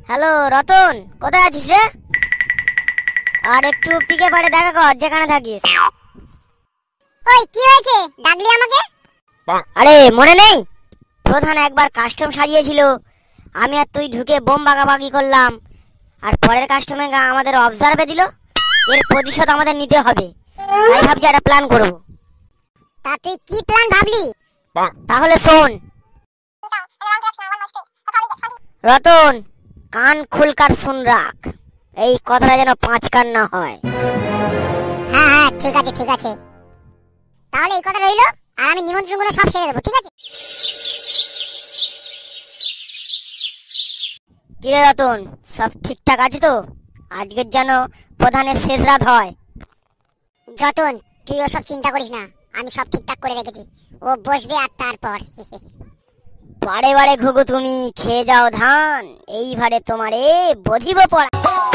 Hello Ratan, কোথায় আছিস রে? আর একটু পিকে পাড়ে দেখা কর যেখানে থাকিস। ওই কি হয়েছে, ডাকলি আমাকে? আরে মনে নেই, প্রধান একবার কাস্টম সাজিয়েছিল, আমি আর তুই ঢুকে বোম বাগাবাগি করলাম, আর পরের কাস্টমে আমাদের অবজার্ভে দিল। এর প্রতিশোধ আমাদের নিতে হবে, তাই ভাবছি একটা প্ল্যান করব। তা তুই কি প্ল্যান ভাবলি? তাহলে শোন রতন, কান খুলকার শুন রাখ, এই কথাটা যেন 5 কান না হয়। হ্যাঁ হ্যাঁ, ঠিক আছে ঠিক আছে, তাহলে এই কথা রইলো। আর আমি নিমন্ত্রণগুলো সব সেরে দেবো, ঠিক আছে? কিরে রতন, সব ঠিকঠাক আছে তো? আজকের যেন প্রধানের শেষ রাত হয়। যতন, তুই ওসব চিন্তা করিস না, আমি সব ঠিকঠাক করে রেখেছি। ও বসবে আর তারপর বারে বারে ঘুঘু তুমি খেয়ে যাও ধান, এইবারে তোমারে বধিব পড়া।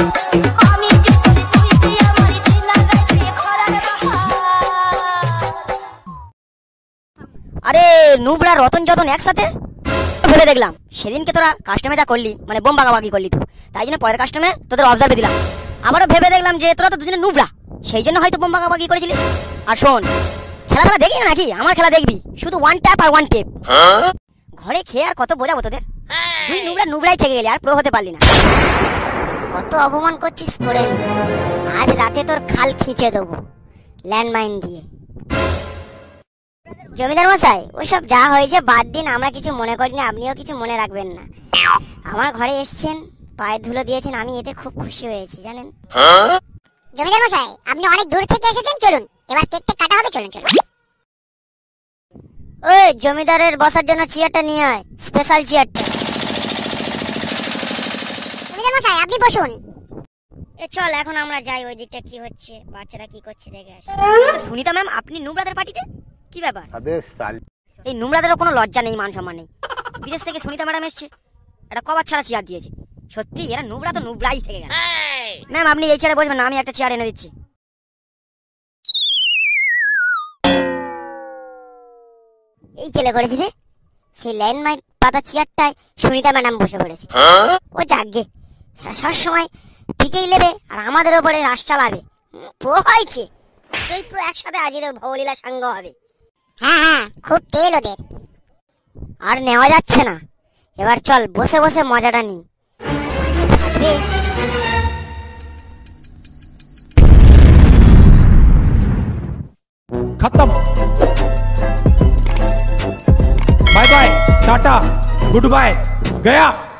আরে নুবড়া রতন যতন একসাথে ভেবে দেখলাম, সেদিনকে তোরা কাস্টমে যা করলি, মানে বোম বাগাবাগি করলি তো, তাই জন্য পরের কাস্টমে তোদের অবজার্ভে দিলাম। আবারও ভেবে দেখলাম যে তোরা তো দুজনে নুবড়া, সেই জন্য হয়তো বোম বাগাবাগি করেছিলিস। আর শোন, খেলা দেখি না নাকি? আমার খেলা দেখবি, শুধু ওয়ান ট্যাপ আর ওয়ান টেপ। ঘরে খেয়ে আর কত বোঝাবো তোদের? তুই নুবড়াই থেকে গেলি, আর প্রো হতে পারলি না। কত অপমান করছিস করে নি, আজ রাতে তোর খাল খিঁচে দেবো ল্যান্ডমাইন দিয়ে। জমিদার মশাই, ওসব যা হয়েছে বাদ দিন, আমরা কিছু মনে করিনি, আপনিও কিছু মনে রাখবেন না। আমার ঘরে এসছেন, পায়ে ধুলো দিয়েছেন, আমি এতে খুব খুশি হয়েছি জানেন। জমিদার মশাই, আপনি অনেক দূর থেকে এসেছেন, চলুন এবার কেকটা কাটা হবে, চলুন চলুন। ওই জমিদারের বসার জন্য চেয়ারটা নিয়ে আয়, স্পেশাল চেয়ারটা। জমিদার মশাই, আপনি বসুন। এ চল এখন আমরা যাই, ওই দিকটা কি হচ্ছে, বাচ্চারা কি করছে দেখে আসি। সুনিতা ম্যাম, আপনি নুবরাদের পার্টিতে? কি ব্যাপার? এই নুবরাদেরও কোনো লজ্জা নেই, মান সম্মান নেই। বিদেশ থেকে সুনিতা ম্যাডাম এসছে, একটা কভার ছাড়া চেয়ার দিয়েছে। সত্যি এরা নুবরা তো নুবরাই থেকে গেল। ম্যাম আপনি এই চেয়ারে বসবেন না, আমি একটা চেয়ার এনে দিচ্ছি। এই ছেলে করেছি রে, সেই ল্যান্ডমাইন পাতা চেয়ারটায় সুনিতা ম্যাডাম বসে পড়েছে। ও যাগ্গে, সব সময় পিকেই নেবে আর আমাদের ওপরে রাশ চালাবে। প্রো হয়েছে, তুই পুরো একসাথে আজির ভবলীলা সাঙ্গ হবে। হ্যাঁ হ্যাঁ, খুব তেল ওদের। আর নেওয়া যাচ্ছে না, এবার চল বসে বসে মজাটা নি। থাকবে खत्म। Bye bye, tata, good bye, गया।